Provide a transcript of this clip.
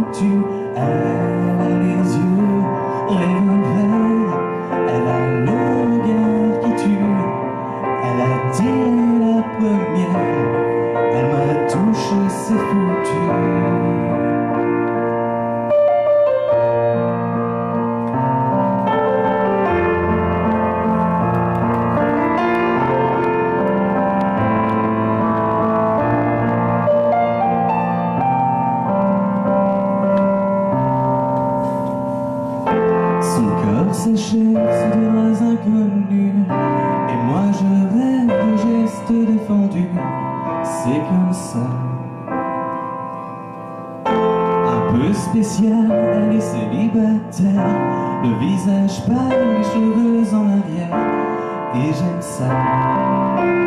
foutu. Elle a les yeux revolver, elle a le regard qui tue. Elle a tiré la première, elle m'a touché, c'est foutu. Son corps séché sous des bras inconnus, et moi je rêve de gestes défendus. C'est comme ça, un peu spécial, elle est célibataire, le visage pâle, les cheveux en arrière, et j'aime ça.